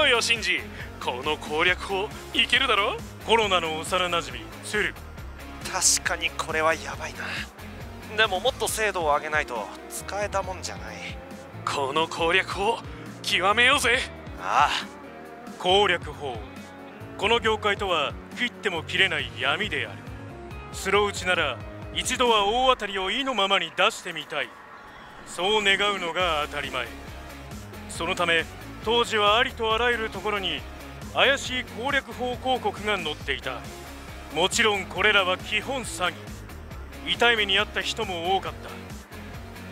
ろよシンジ。この攻略法いけるだろ。 コロナの幼なじみ鶴。 確かにこれはやばいな。でももっと精度を上げないと使えたもんじゃない。 この攻略法極めようぜ。 ああ、攻略法。この業界とは切っても切れない闇である。スロー打ちなら一度は大当たりを意のままに出してみたい、そう願うのが当たり前。そのため当時はありとあらゆるところに怪しい攻略法広告が載っていた。もちろんこれらは基本詐欺。痛い目に遭った人も多かった。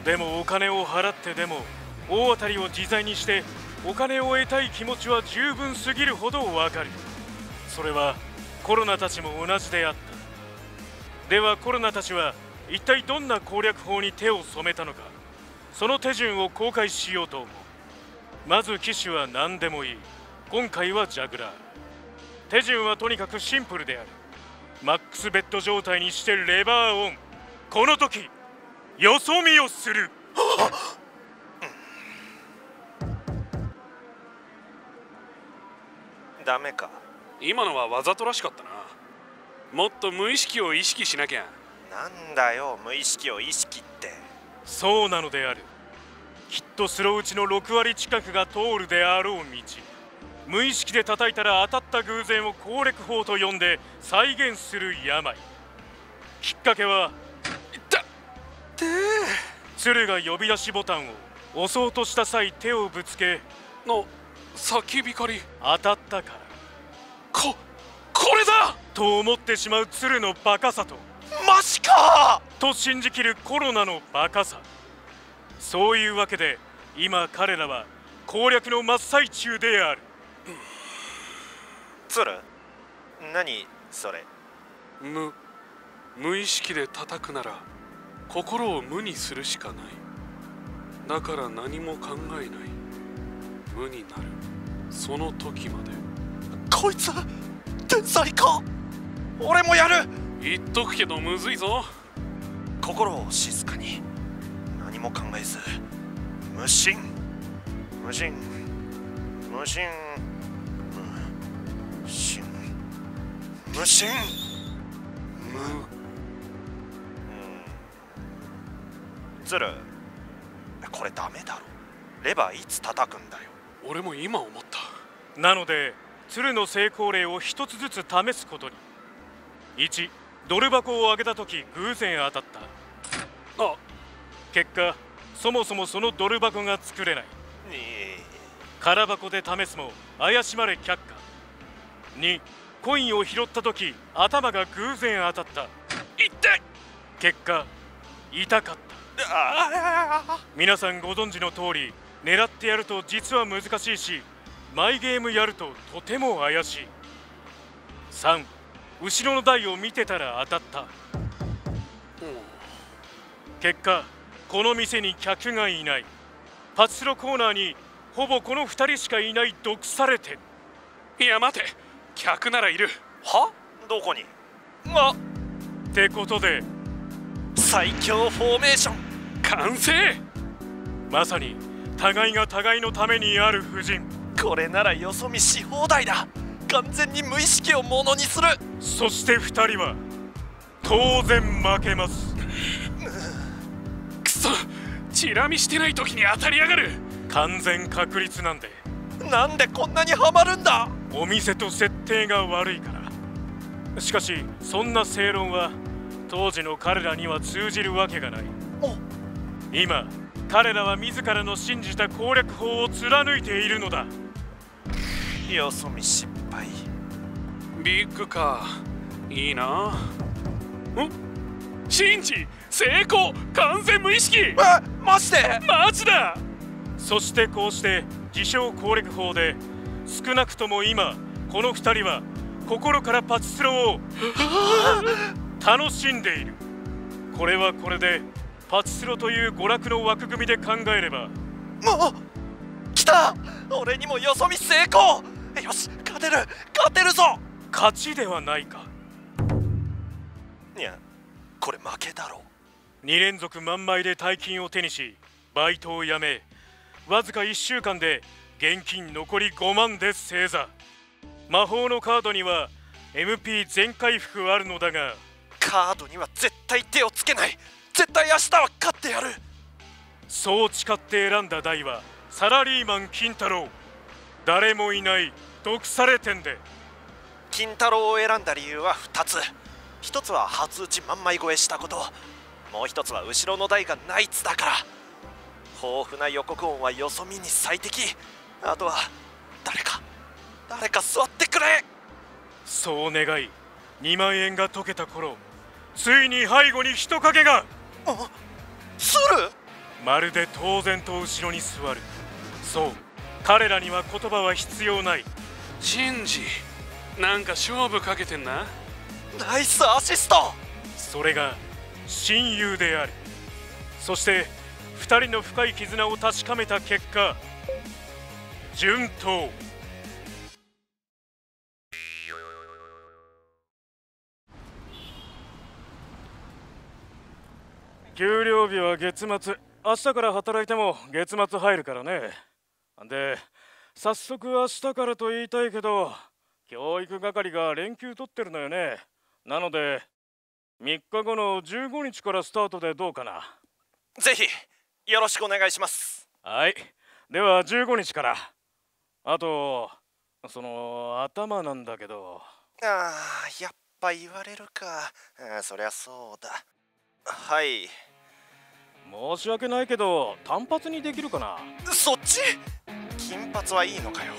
でもお金を払ってでも大当たりを自在にしてお金を得たい気持ちは十分すぎるほどわかる。それはコロナたちも同じであった。ではコロナたちは一体どんな攻略法に手を染めたのか、その手順を公開しようと思う。まず機種は何でもいい。今回はジャグラー。手順はとにかくシンプルである。マックスベッド状態にしてレバーオン。この時よそ見をする。 ダメか。 今のはわざとらしかったな。もっと無意識を意識しなきゃ。 なんだよ無意識を意識って。 そうなのである。きっとスロー打ちの6割近くが通るであろう道。無意識で叩いたら当たった偶然を攻略法と呼んで再現する病。きっかけは鶴が呼び出しボタンを押そうとした際手をぶつけの叫びかり当たったから。 これだと思ってしまう鶴のバカさと、 マジかと信じきるコロナのバカさ。そういうわけで今彼らは攻略の真っ最中である。 鶴、何それ。 無意識で叩くなら心を無にするしかない。だから何も考えない。無になるその時まで。 こいつ天才か。俺もやる。 言っとくけどむずいぞ。 心を静かに、何も考えず、無心無心無心無心無心鶴、これダメだろ。レバーいつ叩くんだよ。 俺も今思った。 なので鶴の成功例を一つずつ試すことに。1、ドル箱を開けた時偶然当たった。 あ、 結果そもそもそのドル箱が作れない。空箱で試すも怪しまれ却下。2、コインを拾った時頭が偶然当たった。 痛い。 結果痛かった。皆さんご存知の通り狙ってやると実は難しいし、マイゲームやるととても怪しい。3、後ろの台を見てたら当たった。結果この店に客がいない。パチスロコーナーにほぼこの2人しかいない毒されて。 いや待て、客ならいる。 は？どこに？ ってことで最強フォーメーション完成。 まさに互いが互いのためにある布陣。 これならよそ見し放題だ。完全に無意識をものにする。 そして2人は当然負けます。 くそ、チラ見してない時に当たりやがる。 完全確率なんで。 なんでこんなにハマるんだ。 お店と設定が悪いから。しかしそんな正論は当時の彼らには通じるわけがない。今彼らは自らの信じた攻略法を貫いているのだ。 よそ見失敗。 ビッグか。いいな。シンジ成功。完全無意識。 マジで？ マジだ。 そしてこうして自称攻略法で少なくとも今この2人は心からパチスロを楽しんでいる。これはこれでパチスロという娯楽の枠組みで考えれば。 来た。俺にもよそ見成功。よし、勝てるぞ。 勝ちではないか。 いや、これ負けだろ。 2連続万枚で大金を手にしバイトを辞め、わずか1週間で現金残り5万で正座。魔法のカードには MP 全回復あるのだが、 カードには絶対手をつけない。絶対明日は勝ってやる。 そう誓って選んだ台はサラリーマン金太郎。誰もいない毒されてんで。 金太郎を選んだ理由は2つ。1つは初打ち万枚超えしたこと、もう1つは後ろの台がナイツだから。豊富な予告音はよそ見に最適。あとは誰か座ってくれ。 そう願い、2万円が解けた頃、ついに背後に人影が。 スル？ まるで当然と後ろに座る。そう、彼らには言葉は必要ない。 シンジ、なんか勝負かけてんな。 ナイスアシスト。 それが親友である。そして2人の深い絆を確かめた結果、順当。給料日は月末。明日から働いても月末入るからね。で、早速明日からと言いたいけど、教育係が連休取ってるのよね。なので3日後の15日からスタートでどうかな。 ぜひよろしくお願いします。 はい、では15日から。あとその頭なんだけど。 やっぱ言われるか。そりゃそうだ。はい。 申し訳ないけど単発にできるかな。 そっち？金髪はいいのかよ。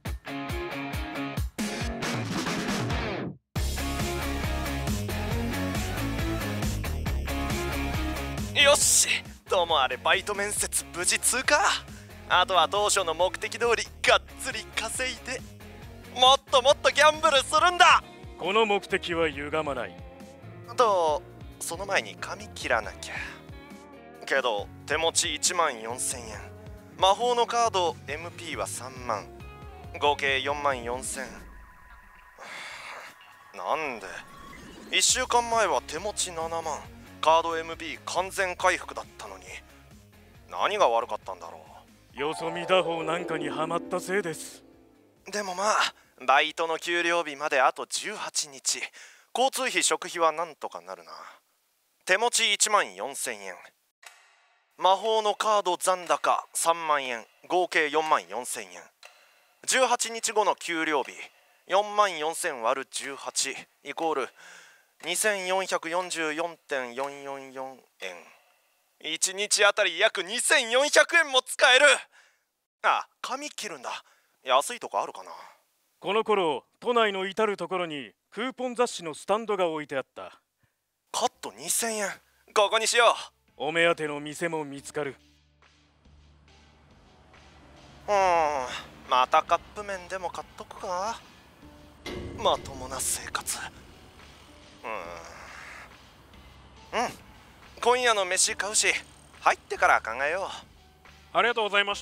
よし、ともあれバイト面接無事通過。あとは当初の目的通りがっつり稼いで、もっともっとギャンブルするんだ。 この目的は歪まない。 とその前に髪切らなきゃ。けど手持ち1万4000円、魔法のカード MP は3万、合計4万4000。なんで1週間前は手持ち7万、カード MP 完全回復だったのに、何が悪かったんだろう。よそ見打法なんかにはまったせいです。 でもまあバイトの給料日まであと18日、交通費食費はなんとかなるな。手持ち1万4000円、魔法のカード残高3万円、合計4万4000円。18日後の給料日、4万4000割る18イコール 2444.444 円。1日あたり約2400円も使える。髪切るんだ。安いとこあるかな。 この頃都内の至る所にクーポン雑誌のスタンドが置いてあった。 カット2000円、ここにしよう。お目当ての店も見つかる。 またカップ麺でも買っとくか。まともな生活。今夜の飯買うし、入ってから考えよう。 ありがとうございました。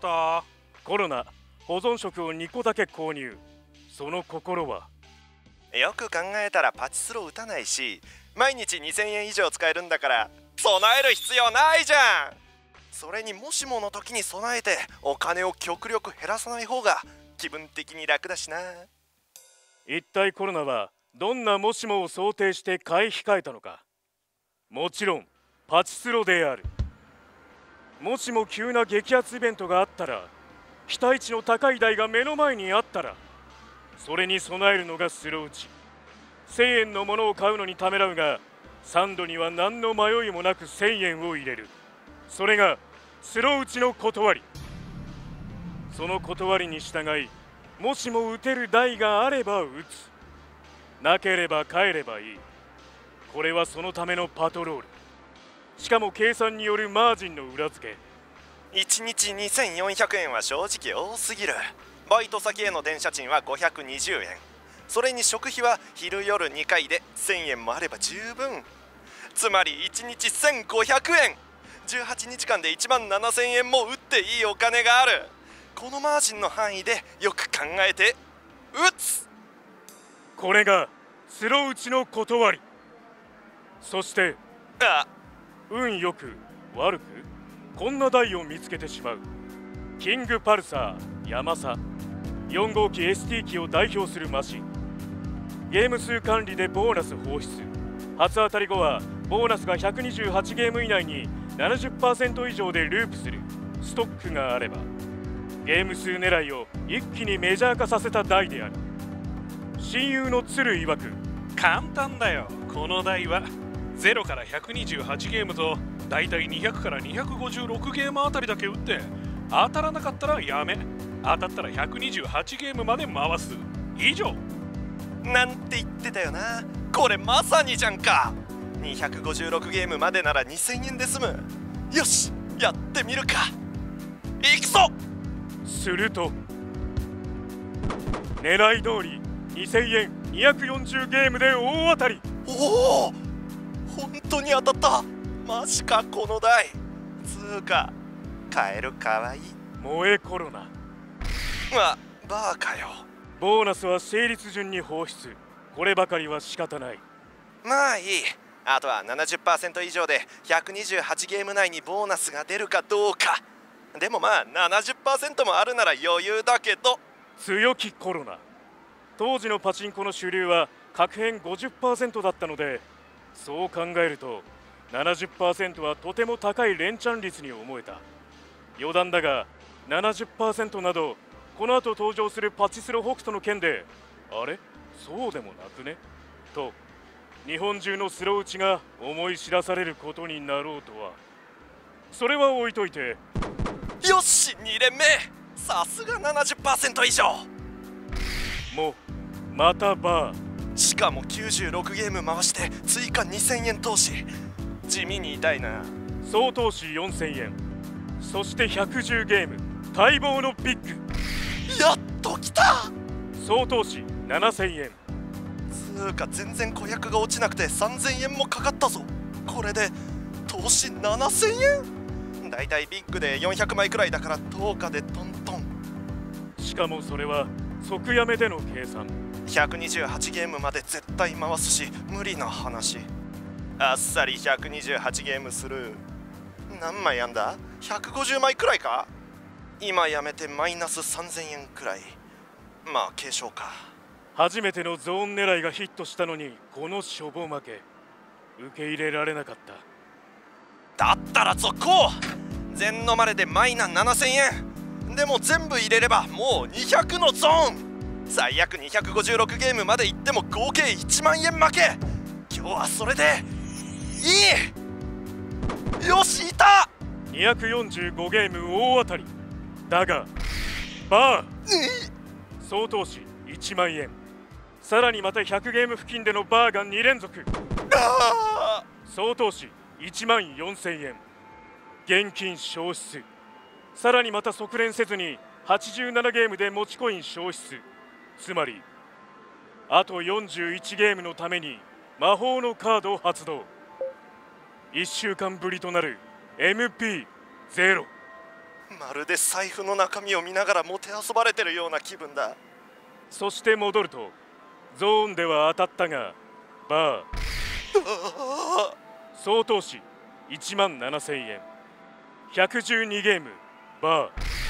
コロナ保存食を2個だけ購入。その心は、 よく考えたらパチスロ打たないし、毎日2000円以上使えるんだから備える必要ないじゃん。それにもしもの時に備えてお金を極力減らさない方が気分的に楽だしな。 一体コロナはどんなもしもを想定して買い控えたのか。もちろんパチスロである。もしも急な激アツイベントがあったら、期待値の高い台が目の前にあったら、それに備えるのがスロー打ち。1000円のものを買うのにためらうが、3度には何の迷いもなく1000円を入れる。それがスロー打ちの断り。その断りに従い、もしも打てる台があれば打つ、なければ帰ればいい。これはそのためのパトロール。しかも計算によるマージンの裏付け。 1日2400円は正直多すぎる。バイト先への電車賃は520円。それに食費は昼夜2回で1000円もあれば十分。つまり1日1500円。18日間で1万7000円も打っていいお金がある。このマージンの範囲でよく考えて打つ。 これがスロー打ちの断り。そして運よく悪くこんな台を見つけてしまう。キングパルサーヤマサ4号機 ST 機を代表するマシン。ゲーム数管理でボーナス放出。初当たり後はボーナスが128ゲーム以内に 70% 以上でループするストックがあれば、ゲーム数狙いを一気にメジャー化させた台である。親友の鶴曰く、 簡単だよ。この台は0から128ゲームとだいたい200から256ゲームあたりだけ打って、当たらなかったらやめ、当たったら128ゲームまで回す、以上。 なんて言ってたよな。これまさにじゃんか。256ゲームまでなら2000円で済む。よし、やってみるか。いくぞ。 すると狙い通り2000円240ゲームで大当たり。 おお、本当に当たった。マジかこの台。つーかカエルかわいい。 萌えコロナ。 バーかよ。 ボーナスは成立順に放出。こればかりは仕方ない。 まあいい。あとは 70% 以上で128ゲーム内にボーナスが出るかどうか。でもまあ 70% もあるなら余裕だけど。 強気コロナ。当時のパチンコの主流は確変 50% だったので、そう考えると 70% はとても高い連チャン率に思えた。余談だが 70% などこの後登場するパチスロ北斗の件で、あれそうでもなくねと日本中のスロー打ちが思い知らされることになろうとは。それは置いといて、 よし2連目。さすが 70% 以上。 もうまたバー。 しかも96ゲーム回して追加2000円投資。地味に痛いな。 総投資4000円、そして110ゲーム待望のビッグ。 やっと来た。 総投資7000円。 つーか全然顧客が落ちなくて3000円もかかったぞ。これで投資7000円。だいたいビッグで400枚くらいだから10日でトントン。 しかもそれは即やめでの計算。 128ゲームまで絶対回すし無理な話。あっさり128ゲームする。何枚やんだ。150枚くらいか。今やめてマイナス3000円くらい。まあ軽症か。 初めてのゾーン狙いがヒットしたのにこのしょぼ負け、受け入れられなかった。 だったら続行。全のまれでマイナ7000円。でも全部入れればもう200のゾーン。最悪256ゲームまでいっても合計1万円負け。今日はそれでいい。よし、いた。 245ゲーム大当たりだがバー。総投資1万円、さらにまた100ゲーム付近でのバーが2連続。総投資1万4000円、現金消失。さらにまた即連せずに87ゲームで持ちコイン消失。つまりあと41ゲームのために魔法のカードを発動。1週間ぶりとなる MP0。 まるで財布の中身を見ながらもてあそばれてるような気分だ。 そして戻るとゾーンでは当たったがバー。総投資1万7000円、112ゲームバー。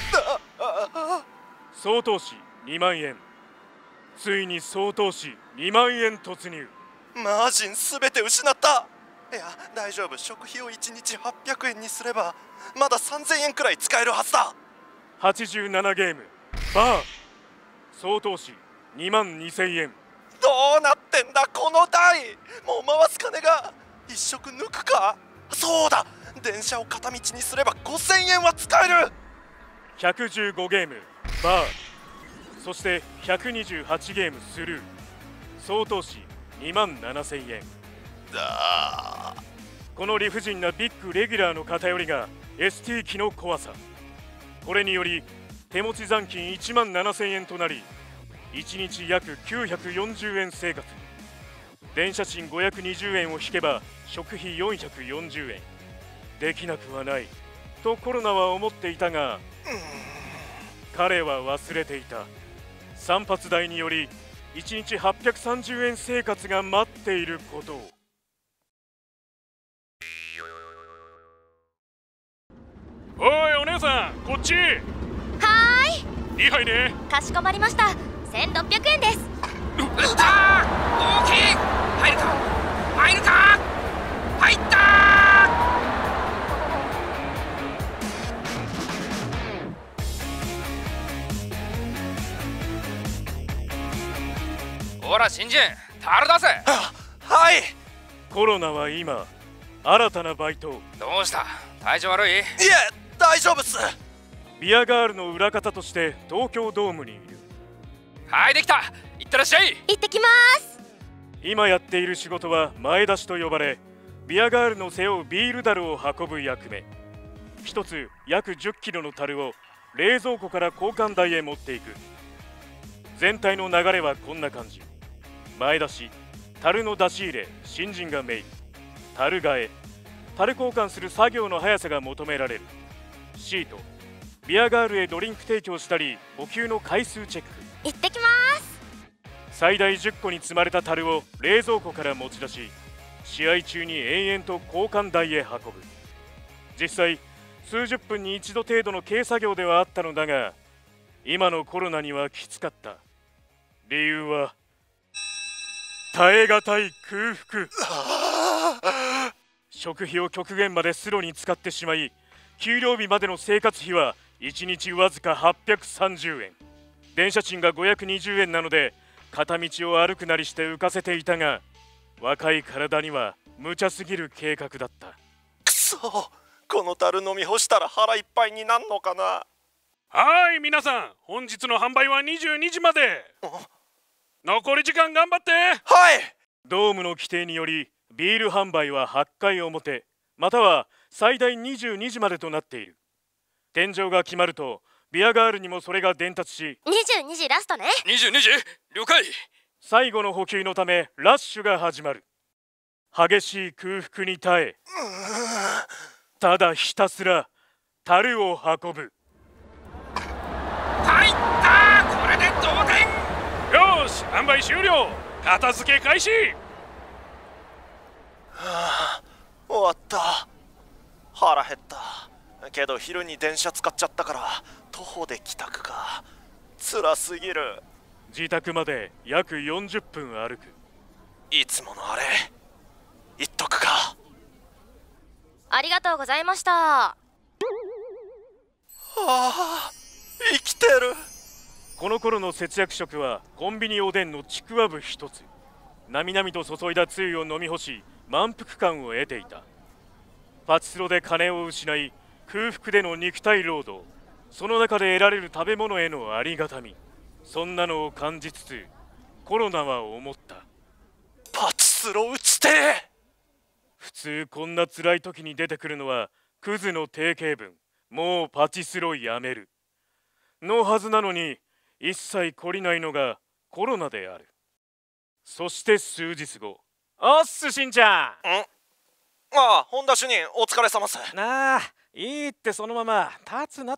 総投資2万円、ついに総投資2万円突入。 マージンすべて失った。いや大丈夫。食費を1日800円にすればまだ3000円くらい使えるはずだ。 87ゲームバー。総投資2万2000円。 どうなってんだこの台。もう回す金が一食抜くか。そうだ、電車を片道にすれば5000円は使える。 115ゲームバー。そして128ゲームスルー。総投資2万7000円。この理不尽なビッグレギュラーの偏りが ST 機の怖さ。これにより手持ち残金1万7000円となり1日約940円生活に。電車賃520円を引けば食費440円。できなくはないとコロナは思っていたが、彼は忘れていた。散髪代により1日830円生活が待っていることを。 おいお姉さん、こっち。 はーい。 2杯ね。 かしこまりました。1600円です。 打ったー、大きい。入るか入るか、入ったー。ほら新人、樽出せ。 はい。 コロナは今新たなバイト。 どうした、体調悪い？ いえ、大丈夫っす。 ビアガールの裏方として東京ドームにいる。 はい、できた。いってらっしゃい。 行ってきます。 今やっている仕事は前出しと呼ばれ、ビアガールの背負うビール樽を運ぶ役目。一つ約10キロの樽を冷蔵庫から交換台へ持っていく。全体の流れはこんな感じ。前出し、樽の出し入れ、新人がメイン。樽替え、樽交換する作業の速さが求められる。シート、ビアガールへドリンク提供したり補給の回数チェック。 行ってきます。 最大10個に積まれた樽を冷蔵庫から持ち出し、試合中に延々と交換台へ運ぶ。実際数十分に一度程度の軽作業ではあったのだが、今のコロナにはきつかった。理由は耐え難い空腹。食費を極限までスロに使ってしまい、給料日までの生活費は1日わずか830円。電車賃が520円なので片道を歩くなりして浮かせていたが、若い体には無茶すぎる計画だった。 くそ、この樽飲み干したら腹いっぱいになんのかな。 はい皆さん、本日の販売は22時まで。残り時間頑張って。 はい。 ドームの規定によりビール販売は8回表または最大22時までとなっている。天井が決まるとビアガールにもそれが伝達し、 22時ラストね。 22時了解。 最後の補給のためラッシュが始まる。激しい空腹に耐え、ただひたすら樽を運ぶ。 入った、これで同点。 よし、販売終了。片付け開始。 終わった。腹減った。けど昼に電車使っちゃったから徒歩で帰宅か。辛すぎる。 自宅まで約40分歩く。 いつものあれ言っとくか。 ありがとうございました。 ああ、生きてる。 この頃の節約食はコンビニおでんのちくわぶ一つ。なみなみと注いだつゆを飲み干し満腹感を得ていた。パチスロで金を失い空腹での肉体労働、その中で得られる食べ物へのありがたみ、そんなのを感じつつコロナは思った。 パチスロ打ちてえ。 普通こんな辛い時に出てくるのはクズの定型文、もうパチスロやめるのはずなのに、一切懲りないのがコロナである。そして数日後。おっすしんちゃん。 ああ、本田主任お疲れ様っす。 なあ、いいってそのまま立つなって。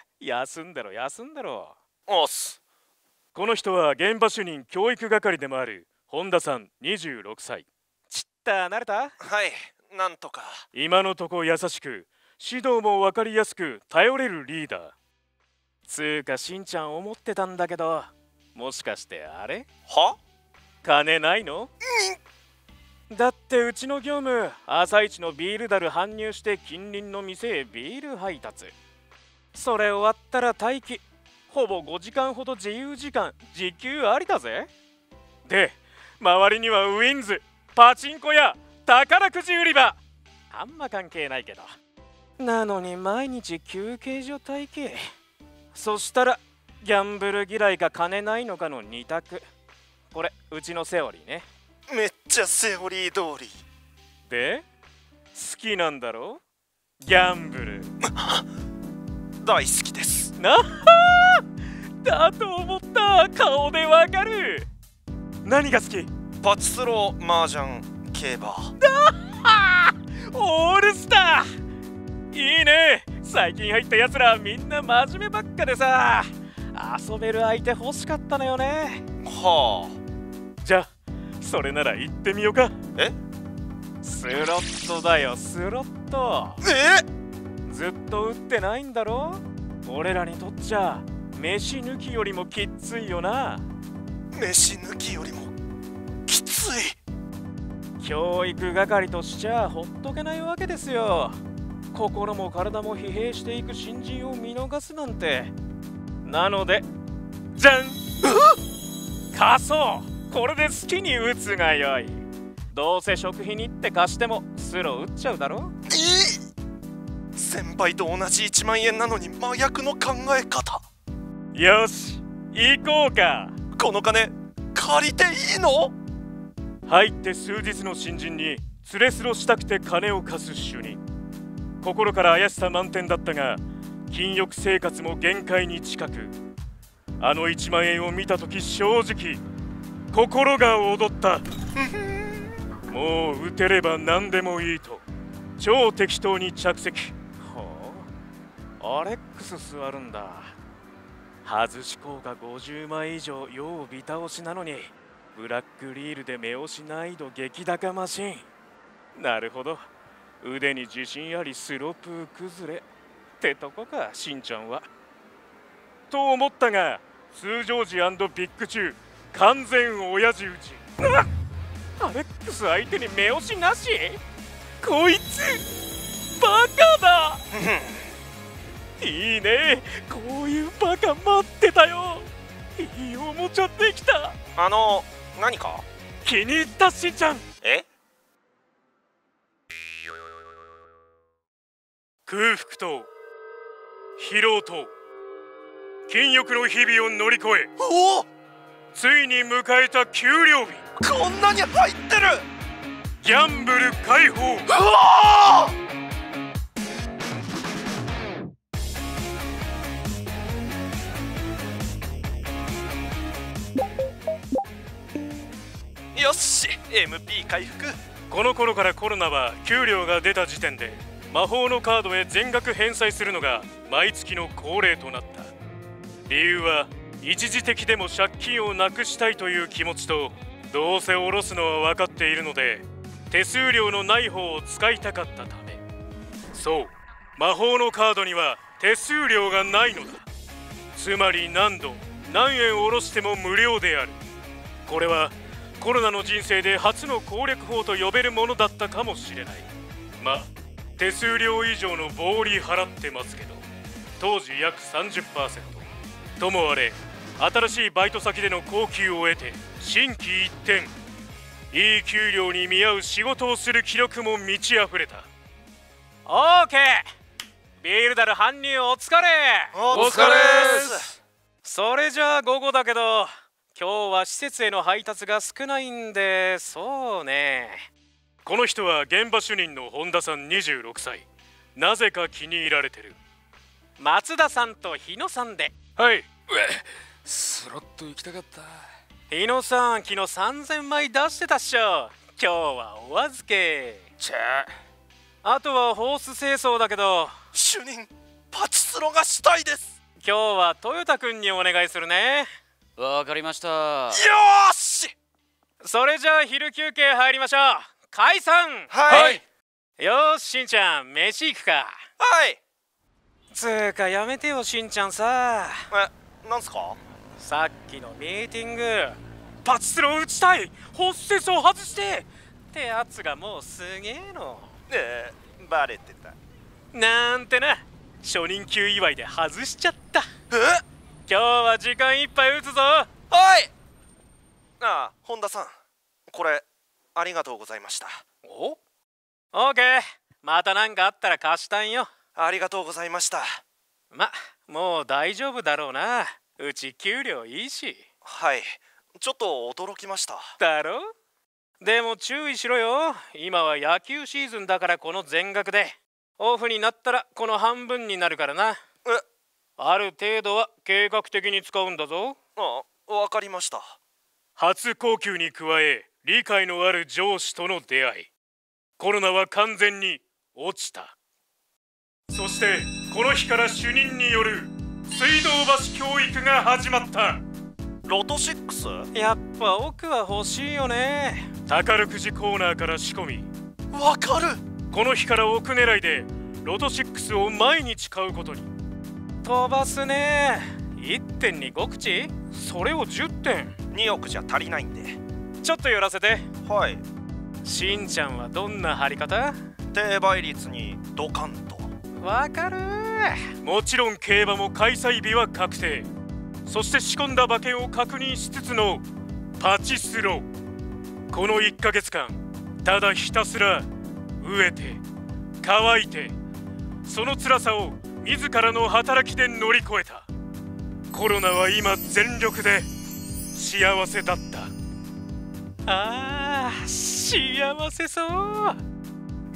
休んだろ休んだろ。 おっす。 この人は現場主任教育係でもある本田さん26歳。ちった慣れた？ はい、なんとか。 今のとこ優しく指導も分かりやすく頼れるリーダー。つーかしんちゃん思ってたんだけど、もしかしてあれ？ は？ 金ないの？だってうちの業務、朝一のビール樽搬入して近隣の店へビール配達。それ終わったら待機。ほぼ5時間ほど自由時間、時給ありだぜ。で、周りにはウィンズ、パチンコや宝くじ売り場。あんま関係ないけど。なのに毎日休憩所待機。そしたらギャンブル嫌いか金ないのかの2択。これうちのセオリーね。 めっちゃセオリー通りで、好きなんだろ？ギャンブル。 大好きです。 なはーだと思った。顔でわかる。何が好き？ パチスロ、麻雀、競馬。 オールスター。いいね。最近入ったやつらみんな真面目ばっかでさ、遊べる相手欲しかったのよね。 はあ。じゃあそれなら行ってみようか。 え？ スロットだよ、スロット。ずっと打ってないんだろ？俺らにとっちゃ飯抜きよりもきついよな。 飯抜きよりもきつい。 教育係としちゃほっとけないわけですよ。心も体も疲弊していく新人を見逃すなんて。なのでじゃん、貸そう。これで好きに打つがよい。どうせ食費にって貸してもスロー打っちゃうだろ。 先輩と同じ1万円なのに真逆の考え方。 よし行こうか。 この金借りていいの？ 入って数日の新人に連れスロしたくて金を貸す主任。心から怪しさ満点だったが禁欲生活も限界に近く、あの1万円を見た時正直心が躍ったもう打てれば何でもいいと超適当に着席。ほう、アレックス座るんだ。外し効果50枚以上要ビ倒しなのにブラックリールで目押し難易度激高マシン。なるほど、腕に自信ありスロープ崩れってとこか、しんちゃんは。と思ったが通常時&ビッグ中完全親父打ち。アレックス相手に目押しなし？こいつバカだいいね、こういうバカ待ってたよ。いいおもちゃできた。 何か気に入ったしんちゃん。空腹と疲労と禁欲の日々を乗り越え、 おお、 ついに迎えた給料日。 こんなに入ってる。 ギャンブル解放。 うわー！よし MP 回復。 この頃からコロナは給料が出た時点で魔法のカードへ全額返済するのが毎月の恒例となった。理由は一時的でも借金をなくしたいという気持ちと、どうせ下ろすのは分かっているので手数料のない方を使いたかったため。そう、魔法のカードには手数料がないのだ。つまり何度何円下ろしても無料である。これはコロナの人生で初の攻略法と呼べるものだったかもしれない。手数料以上の暴利払ってますけど、当時約 30%。 ともあれ新しいバイト先での高給を得て心機一転、いい給料に見合う仕事をする気力も満ち溢れた。オーケー、ビールダル搬入お疲れ。 お疲れです。 それじゃあ午後だけど今日は施設への配達が少ないんで、そうね。この人は現場主任の本田さん26歳。なぜか気に入られてる。松田さんと日野さんで。はい。 スロット行きたかった。 日野さん昨日3000枚出してたっしょ。今日はお預け。あとはホース清掃だけど。 主任、パチスロがしたいです。 今日は豊田くんにお願いするね。 わかりました。 よーし。 それじゃあ昼休憩入りましょう。解散。 はい。 よーし、しんちゃん飯行くか。 はい。 つーかやめてよしんちゃんさ。 なんすか？ さっきのミーティング、パチスロ打ちたい、ホース清掃外してってやつがもうすげえの。 バレてたなんてな。初任給祝いで外しちゃった。今日は時間いっぱい打つぞ。 はい。本田さん、これありがとうございました。 オーケー、また何かあったら貸したんよ。 ありがとうございました。 もう大丈夫だろうな。うち給料いいし。 はい、ちょっと驚きました。 だろ？でも注意しろよ。今は野球シーズンだからこの全額で、オフになったらこの半分になるからな。ある程度は計画的に使うんだぞ。 わかりました。 初高給に加え理解のある上司との出会い。コロナは完全に落ちた。そしてこの日から主任による水道橋教育が始まった。 ロト6？ やっぱ奥は欲しいよね。宝くじコーナーから仕込み。 わかる。 この日から奥狙いでロト6を毎日買うことに。飛ばすね。 1.25 口？それを10点。 2億じゃ足りないんで。 ちょっと寄らせて。 はい。 しんちゃんはどんな張り方？ 低倍率にドカンと。 わかるー。もちろん競馬も開催日は確定。そして仕込んだ馬券を確認しつつのパチスロ。この1ヶ月間ただひたすら飢えて乾いて、その辛さを自らの働きで乗り越えた。コロナは今全力で幸せだった。あー、幸せそう。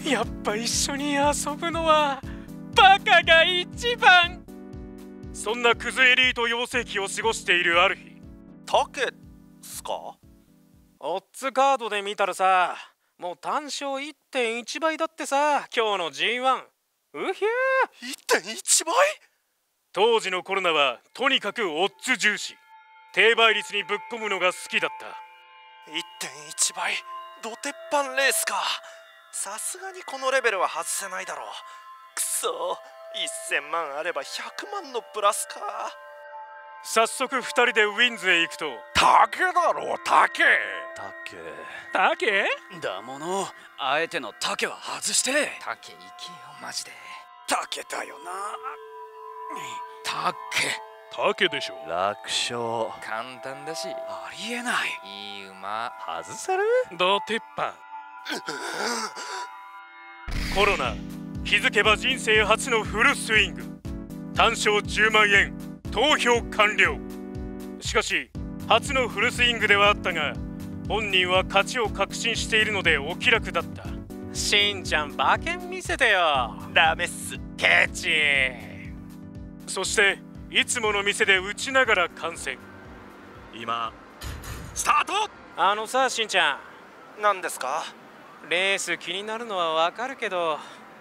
やっぱ一緒に遊ぶのはバカが一番。そんなクズエリート養成期を過ごしているある日。 タケっすか？ オッズカードで見たらさ、もう単勝 1.1 倍だってさ、今日の G1。うひゅー 1.1 倍？ 当時のコロナはとにかくオッズ重視、低倍率にぶっ込むのが好きだった。 1.1 倍、ド鉄板レースか。さすがにこのレベルは外せないだろう。くそ、1000万あれば100万のプラスか。 早速2人でウィンズへ行くと、 タケだろ、タケ。 タケだもの、あえてのタケは外して。 タケ行けよマジで。 タケだよな。 タケタケでしょ。 楽勝。 簡単だし。 ありえない。 いい馬。 外せる？ ド鉄板。コロナ、気づけば人生初のフルスイング。単勝10万円、投票完了。しかし初のフルスイングではあったが、本人は勝ちを確信しているのでお気楽だった。しんちゃん馬券見せてよ。 ダメっす。 ケチ。そしていつもの店で打ちながら観戦。 今スタート。 あのさ、しんちゃん、 何ですか？ レース気になるのはわかるけど、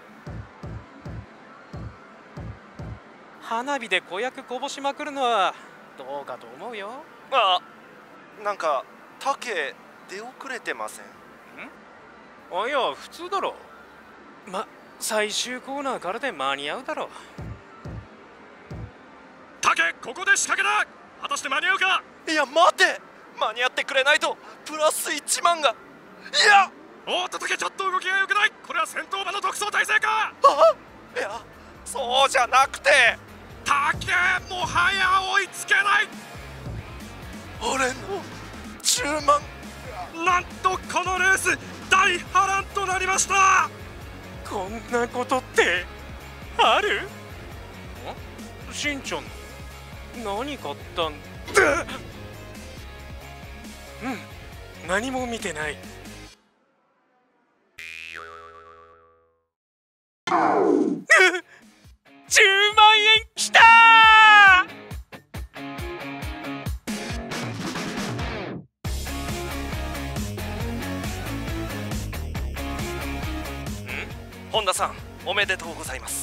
花火で子役こぼしまくるのはどうかと思うよ。 あ、なんかタケ出遅れてません？ あ、いや普通だろ。最終コーナーからで間に合うだろ。 タケ、ここで仕掛けだ。果たして間に合うか。 いや待て、間に合ってくれないとプラス1万が。いや、 おっとタケ、ちょっと動きが良くない。これは先頭馬の独走体制か。 いや、そうじゃなくて、 タケ、もはや追いつけない。 俺の10万。 なんとこのレース大波乱となりました。 こんなことってある？しんちゃん何買ったんだ？何も見てない。10万円きたー！ 本田さん、おめでとうございます。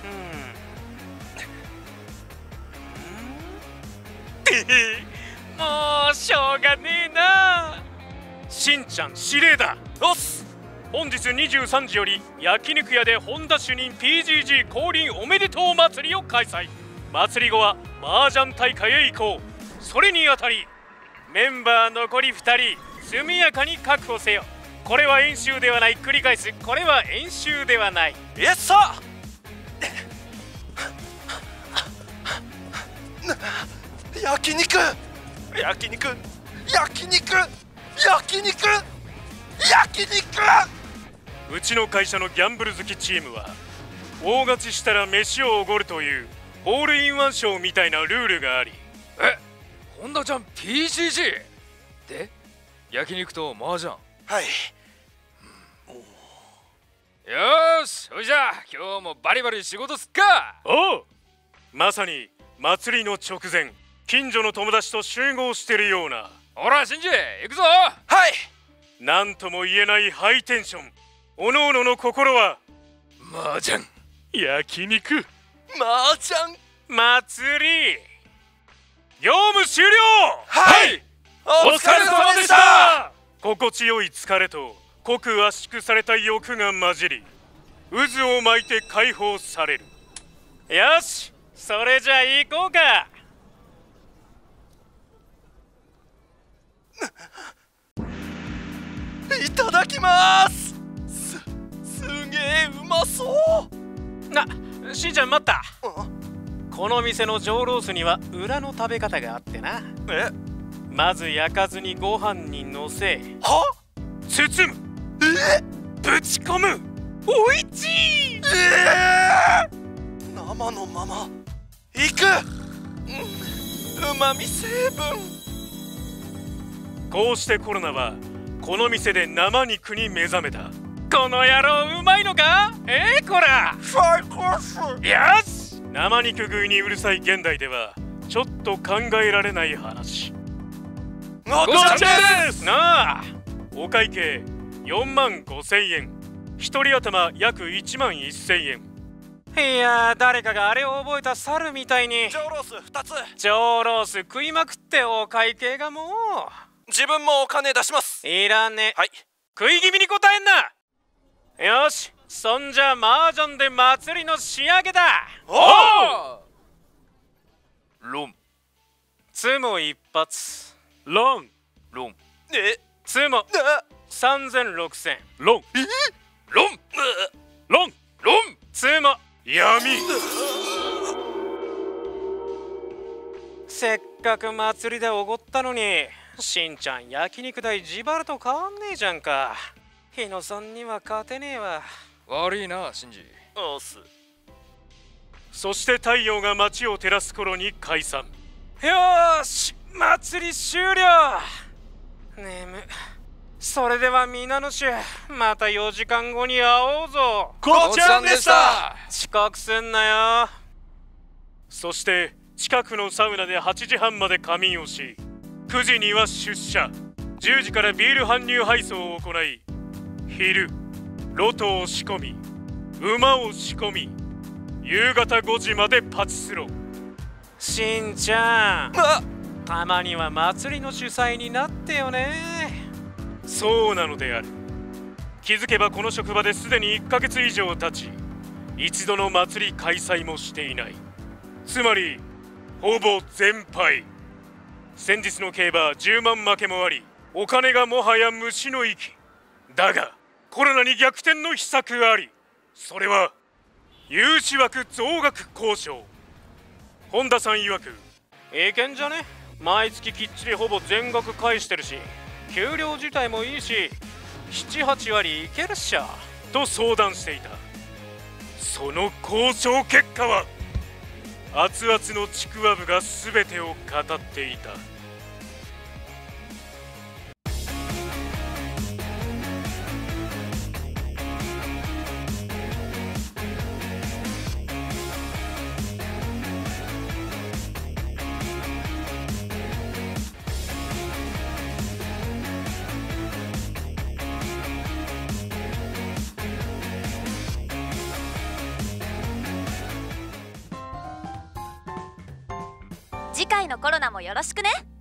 もうしょうがねえな。しんちゃん指令だ。 おっす。 本日23時より焼肉屋で本田主任 PGG 降臨おめでとう祭りを開催。祭り後は麻雀大会へ行こう。それにあたりメンバー残り2人速やかに確保せよ。これは演習ではない。繰り返す、これは演習ではない。 イエスサー。焼肉焼肉焼肉焼肉焼肉。 うちの会社のギャンブル好きチームは大勝ちしたら飯をおごるというホールインワンショーみたいなルールがあり。 本田ちゃん PGG で焼肉と麻雀。 はい。 よーし、それじゃあ今日もバリバリ仕事すっか。 おう、まさに祭りの直前、近所の友達と集合してるような。 ほらシンジ、行くぞ。 はい。 なんとも言えないハイテンション。おのおのの心は麻雀、 焼肉、 麻雀祭り。業務終了。 はい、お疲れ様でした。 心地よい疲れと濃く圧縮された欲が混じり、渦を巻いて解放される。よし、それじゃあ行こうか。 いただきます。すげえうまそう。 しんちゃん待った。 あこの店の上ロースには裏の食べ方があってな。 えまず焼かずにご飯にのせは包む、ぶち込む。おいちい。 生のままいく。うまみ成分。 こうしてコロナはこの店で生肉に目覚めた。この野郎うまいのか。こら最高っす。 よし。生肉食いにうるさい現代ではちょっと考えられない話。 ごちゃんですなあ。お会計45,000円、一人頭約11,000円。いやー、誰かがあれを覚えた猿みたいに上ロース2つ。 上ロース食いまくってお会計がも自分もお金出します。 ういらねえ。 はい。 食い気味に答えんな。よし、そんじゃ麻雀で祭りの仕上げだ。 おロンツモ一発。ロンロンツモ3000-6000。 ロンロンロンロンツモ闇。 せっかく祭りでおごったのに、しんちゃん焼肉代自腹と変わんねえじゃんか。日野さんには勝てねえわ。 悪いなシンジ。 おっす。 そして太陽が街を照らす頃に解散。よーし、祭り終了。眠。それでは皆の衆、また4時間後に会おうぞ。 こちらんでした。 遅刻すんなよ。そして近くのサウナで8時半まで仮眠をし、9時には出社、10時からビール搬入配送を行い、昼ロトを仕込み、馬を仕込み、夕方5時までパチスロ。しんちゃん、たまには祭りの主催になってよね。そうなのである。気づけばこの職場ですでに1ヶ月以上経ち、一度の祭り開催もしていない。つまりほぼ全敗。先日の競馬10万負けもあり、お金がもはや虫の息。だがコロナに逆転の秘策あり。それは融資枠増額交渉。本田さん曰く、いけんじゃね。毎月きっちりほぼ全額返してるし、給料自体もいいし、7、8割いけるっしょと相談していた。その交渉結果は、熱々のちくわぶが全てを語っていた。 次回のコロナもよろしくね。